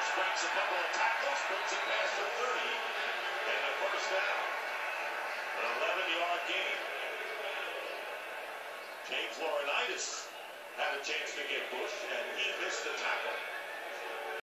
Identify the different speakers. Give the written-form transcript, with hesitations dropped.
Speaker 1: Bush breaks a couple of tackles, brings it past the 30, and the first down. An 11-yard gain. James Laurinaitis had a chance to get Bush, and he missed the tackle.